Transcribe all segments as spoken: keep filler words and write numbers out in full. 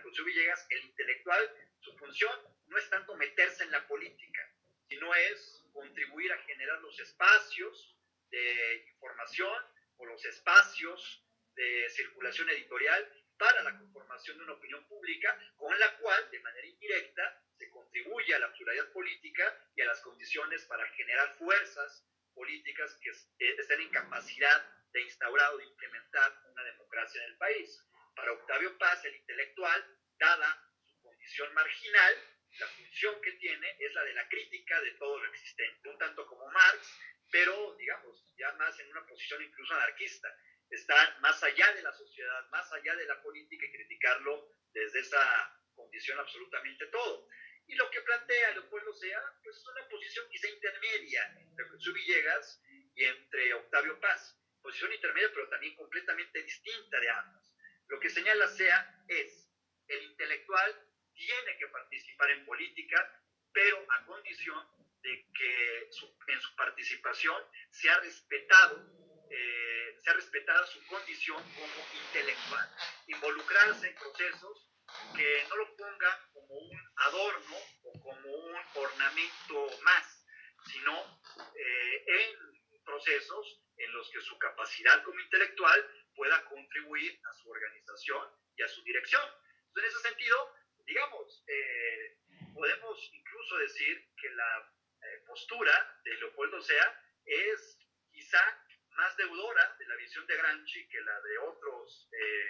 Cosío Villegas, el intelectual, su función no es tanto meterse en la política, sino es contribuir a generar los espacios de información o los espacios de circulación editorial para la conformación de una opinión pública con la cual, de manera indirecta, se contribuye a la pluralidad política y a las condiciones para generar fuerzas políticas que estén en capacidad de instaurar o de implementar una democracia en el país. Para Octavio Paz, el intelectual, dada su condición marginal, la función que tiene es la de la crítica de todo lo existente, un tanto como Marx, pero, digamos, ya más en una posición incluso anarquista, estar más allá de la sociedad, más allá de la política y criticarlo desde esa condición absolutamente todo. Y lo que plantea Leopoldo Sea, pues es una posición quizá intermedia entre Cosío Villegas y entre Octavio Paz, posición intermedia pero también completamente distinta de ambas. Lo que señala Sea es, el intelectual tiene que participar en política, pero a condición de que su, en su participación sea respetado, eh, sea respetada su condición como intelectual, involucrarse en procesos que no lo pongan como un adorno o como un ornamento más, sino eh, en procesos en los que su capacidad como intelectual pueda contribuir a su organización y a su dirección. Entonces, en ese sentido, digamos, eh, podemos incluso decir que la eh, postura de Leopoldo Sea es quizá más deudora de la visión de Gramsci que la de otros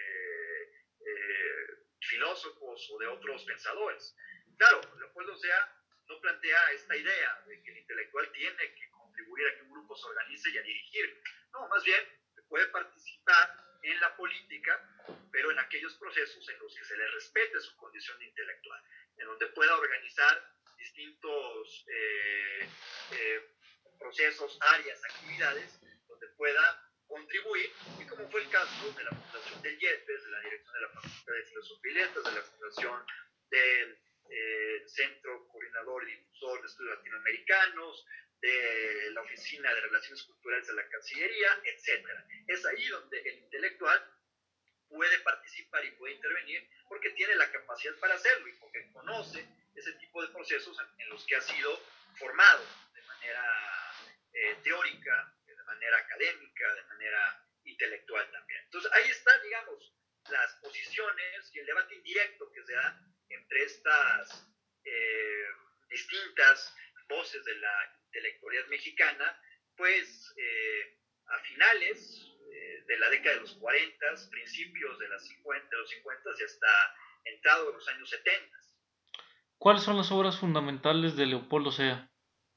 eh, eh, filósofos o de otros pensadores. Claro, Leopoldo Sea no plantea esta idea de que el intelectual tiene que contribuir a que un grupo se organice y a dirigir. No, más bien, puede participar en la política, pero en aquellos procesos en los que se le respete su condición de intelectual, en donde pueda organizar distintos eh, eh, procesos, áreas, actividades, donde pueda contribuir, y como fue el caso de la fundación del IEPES, de la dirección de la Facultad de Filosofía y Letras, de la fundación del eh, Centro Coordinador y Difusor de Estudios Latinoamericanos, de la Oficina de Relaciones Culturales de la Cancillería, etcétera. Es ahí donde el intelectual puede participar y puede intervenir porque tiene la capacidad para hacerlo y porque conoce ese tipo de procesos en los que ha sido formado de manera eh, teórica, de manera académica, de manera intelectual también. Entonces ahí están, digamos, las posiciones y el debate indirecto que se da entre estas eh, distintas voces de la intelectualidad mexicana, pues eh, a finales eh, de la década de los cuarenta, principios de, las cincuenta, de los cincuenta y hasta entrado de los años setenta. ¿Cuáles son las obras fundamentales de Leopoldo Sea?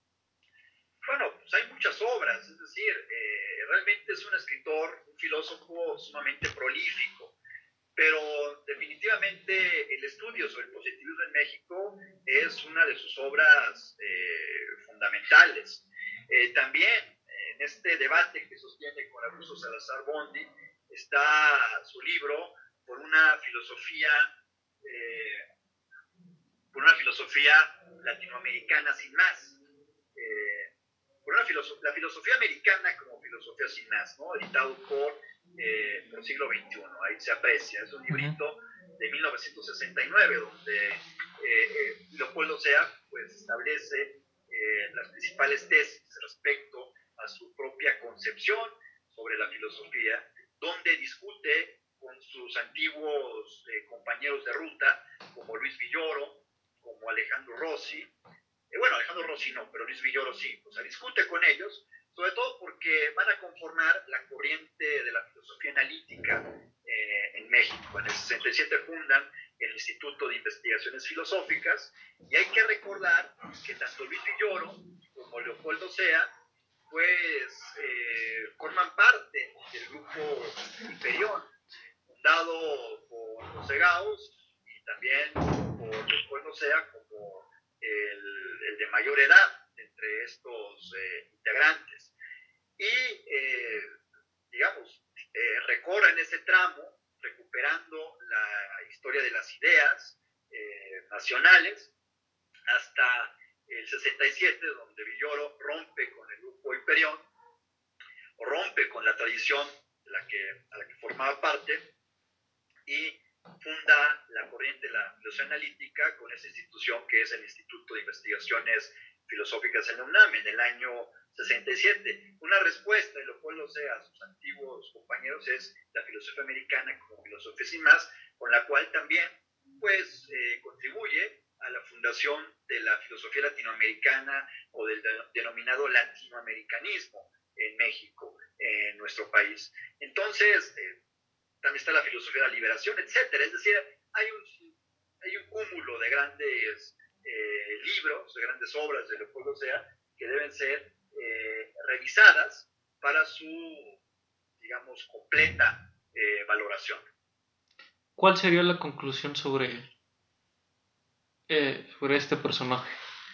Bueno, pues hay muchas obras, es decir, eh, realmente es un escritor, un filósofo sumamente prolífico, pero definitivamente el estudio sobre el positivismo en México es una de sus obras eh, fundamentales. Eh, también en este debate que sostiene con Augusto Salazar Bondi está su libro Por una filosofía eh, por una filosofía latinoamericana sin más. Eh, por una filosof la filosofía americana como filosofía sin más, ¿no? Editado por, eh, por siglo veintiuno, ahí se aprecia. Es un librito de mil novecientos sesenta y nueve donde eh, eh, Leopoldo Sea pues, establece eh, las principales tesis respecto a su propia concepción sobre la filosofía, donde discute con sus antiguos eh, compañeros de ruta, como Luis Villoro, como Alejandro Rossi, eh, bueno, Alejandro Rossi no, pero Luis Villoro sí, o sea, discute con ellos, sobre todo porque van a conformar la corriente de la filosofía analítica eh, en México. En el sesenta y siete fundan el Instituto de Investigaciones Filosóficas, y hay que recordar que tanto Luis Villoro como Leopoldo Sea, pues, eh, forman parte del grupo Hiperión, fundado por José Gauss y también por Leopoldo Sea como el, el de mayor edad entre estos eh, integrantes. Y, eh, digamos, eh, recorren ese tramo recuperando la historia de las ideas eh, nacionales hasta el sesenta y siete, donde Villoro rompe con el grupo Hiperión, o rompe con la tradición de la que, a la que formaba parte, y funda la corriente de la filosofía analítica con esa institución que es el Instituto de Investigaciones Filosóficas en la UNAM en el año sesenta y siete. Una respuesta, y lo cual lo sé a sus antiguos compañeros, es la filosofía americana como filosofía sin más, con la cual también pues eh, contribuye a la fundación de la filosofía latinoamericana o del denominado latinoamericanismo en México, en nuestro país. Entonces, eh, también está la filosofía de la liberación, etcétera. Es decir, hay un, hay un cúmulo de grandes eh, libros, de grandes obras de Leopoldo Sea, que deben ser eh, revisadas para su, digamos, completa eh, valoración. ¿Cuál sería la conclusión sobre, eh, sobre este personaje?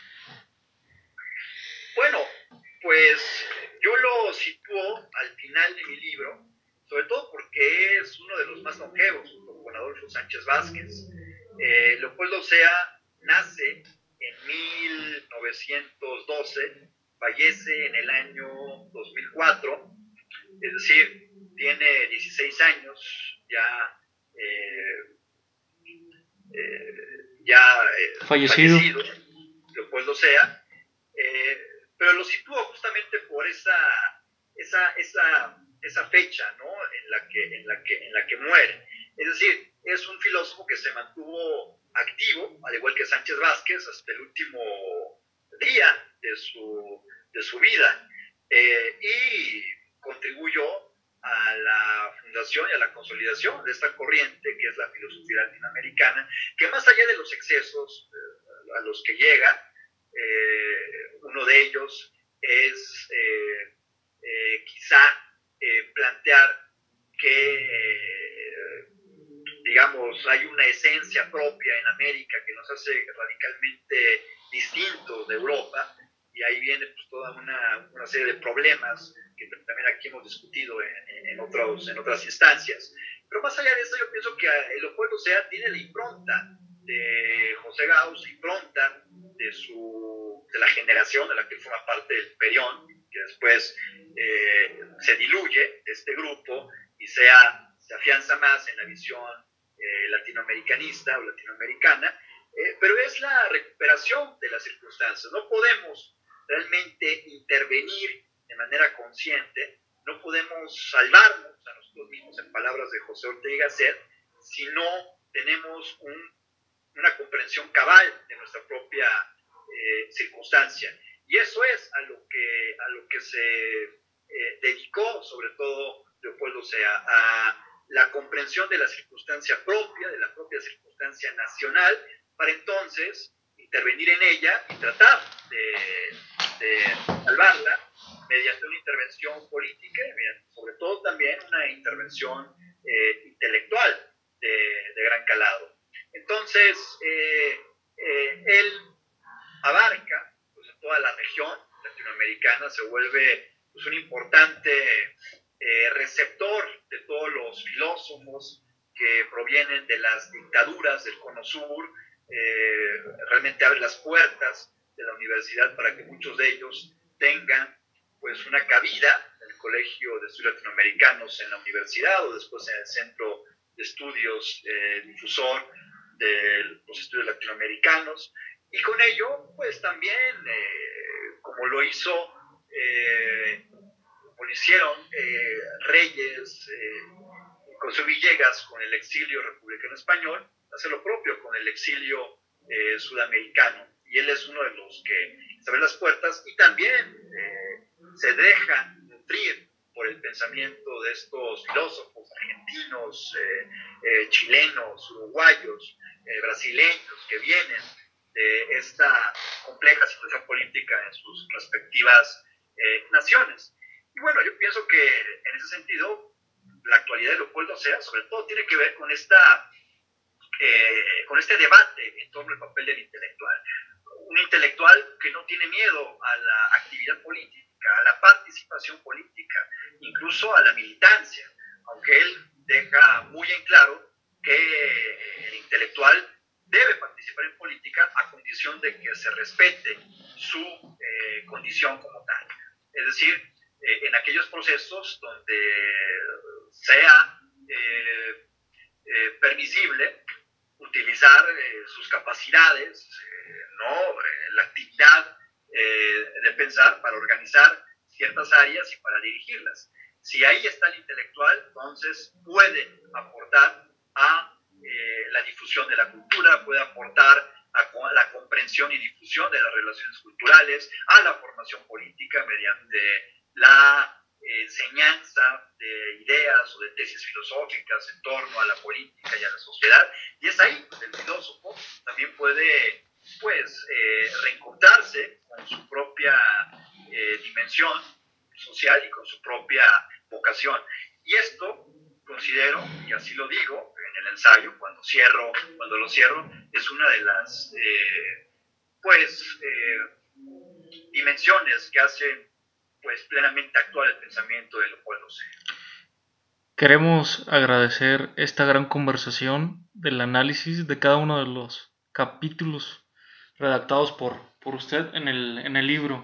Bueno, pues yo lo sitúo al final de mi libro, sobre todo porque es uno de los más longevos, junto con Adolfo Sánchez Vázquez. Eh, Leopoldo Sea nace en mil novecientos doce, fallece en el año dos mil cuatro, es decir, tiene dieciséis años, ya, eh, eh, ya eh, fallecido. fallecido, Leopoldo Sea, eh, pero lo sitúo justamente por esa, esa, esa, esa fecha, ¿no? en, la que, en, la que, en la que muere. Es decir, es un filósofo que se mantuvo activo, al igual que Sánchez Vázquez, hasta el último día de su, de su vida, eh, y contribuyó a la fundación y a la consolidación de esta corriente que es la filosofía latinoamericana, que más allá de los excesos eh, a los que llega, eh, uno de ellos es eh, eh, quizá eh, plantear que eh, digamos, hay una esencia propia en América que nos hace radicalmente distintos de Europa, y ahí viene pues, toda una, una serie de problemas que también aquí hemos discutido en, en, otros, en otras instancias. Pero más allá de eso, yo pienso que el Leopoldo Sea tiene la impronta de José Gauss, la impronta de, su, de la generación de la que forma parte del Perión, que después eh, se diluye este grupo y sea, se afianza más en la visión eh, latinoamericanista o latinoamericana, eh, pero es la recuperación de las circunstancias. No podemos realmente intervenir de manera consciente, no podemos salvarnos a nosotros mismos, en palabras de José Ortega y Gasset, si no tenemos un, una comprensión cabal de nuestra propia eh, circunstancia. Y eso es a lo que, a lo que se eh, dedicó, sobre todo Leopoldo Sea, a la comprensión de la circunstancia propia, de la propia circunstancia nacional, para entonces intervenir en ella y tratar de, de salvarla mediante una intervención política y mediante, sobre todo también una intervención eh, intelectual de, de gran calado. Entonces, eh, eh, él abarca pues, toda la región latinoamericana, se vuelve pues, un importante eh, receptor de todos los filósofos que provienen de las dictaduras del Cono Sur, eh, realmente abre las puertas de la universidad para que muchos de ellos tengan pues una cabida en el Colegio de Estudios Latinoamericanos en la universidad o después en el Centro de Estudios eh, Difusor de los Estudios Latinoamericanos, y con ello pues también eh, como lo hizo eh, como lo hicieron eh, Reyes eh, José Villegas con el exilio republicano español, hace lo propio con el exilio eh, sudamericano, y él es uno de los que se abre las puertas y también eh, se deja nutrir por el pensamiento de estos filósofos argentinos, eh, eh, chilenos, uruguayos, eh, brasileños, que vienen de esta compleja situación política en sus respectivas eh, naciones. Y bueno, yo pienso que en ese sentido, la actualidad de Leopoldo Sea, sobre todo, tiene que ver con, esta, eh, con este debate en torno al papel del intelectual. Un intelectual que no tiene miedo a la actividad política, a la participación política, incluso a la militancia, aunque él deja muy en claro que el intelectual debe participar en política a condición de que se respete su eh, condición como tal. Es decir, eh, en aquellos procesos donde sea eh, eh, permisible utilizar eh, sus capacidades, eh, ¿no? Eh, la actividad eh, de pensar para organizar ciertas áreas y para dirigirlas. Si ahí está el intelectual, entonces puede aportar a eh, la difusión de la cultura, puede aportar a la comprensión y difusión de las relaciones culturales, a la formación política mediante la enseñanza de ideas o de tesis filosóficas en torno a la política y a la sociedad. Y es ahí donde el filósofo también puede, pues, eh, reencontrarse con su propia eh, dimensión social y con su propia vocación. Y esto, considero, y así lo digo en el ensayo, cuando cierro, cuando lo cierro, es una de las, eh, pues, eh, dimensiones que hacen, pues, plenamente actual el pensamiento de Leopoldo Sea. Queremos agradecer esta gran conversación del análisis de cada uno de los capítulos redactados por, por usted en el, en el libro.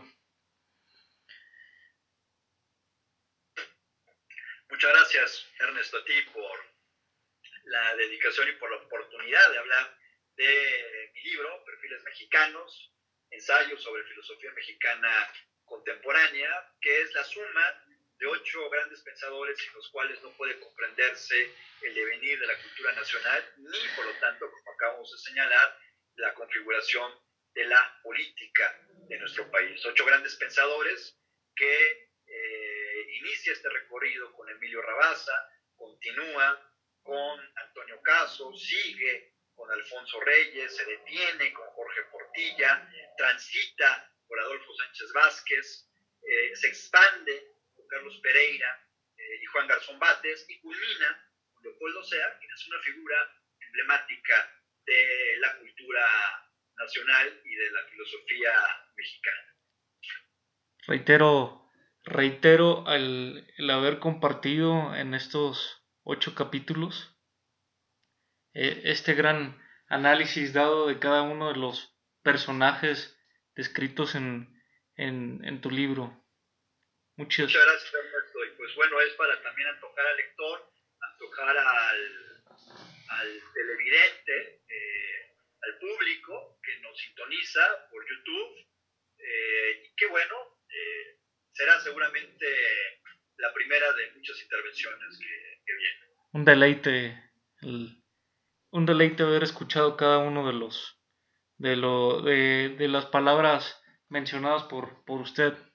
Muchas gracias, Ernesto, a ti por la dedicación y por la oportunidad de hablar de mi libro, Perfiles Mexicanos, ensayos sobre filosofía mexicana contemporánea, que es la suma de ocho grandes pensadores sin los cuales no puede comprenderse el devenir de la cultura nacional, ni por lo tanto, como acabamos de señalar, la configuración de la política de nuestro país. Ocho grandes pensadores que eh, inicia este recorrido con Emilio Rabasa, continúa con Antonio Caso, sigue con Alfonso Reyes, se detiene con Jorge Portilla, transita por Adolfo Sánchez Vázquez, eh, se expande con Carlos Pereira eh, y Juan Garzón Bates, y culmina con Leopoldo Sea, quien es una figura emblemática de la cultura nacional y de la filosofía mexicana. Reitero, reitero el, el haber compartido en estos ocho capítulos eh, este gran análisis dado de cada uno de los personajes descritos en, en, en tu libro. Muchas, Muchas gracias, Ernesto. Y pues bueno, es para también antojar al lector, antojar al, al televidente, eh, al público que nos sintoniza por YouTube. Eh, y qué bueno, eh, será seguramente la primera de muchas intervenciones que, que vienen. Un deleite, el, un deleite haber escuchado cada uno de los de lo de, de las palabras mencionadas por, por usted.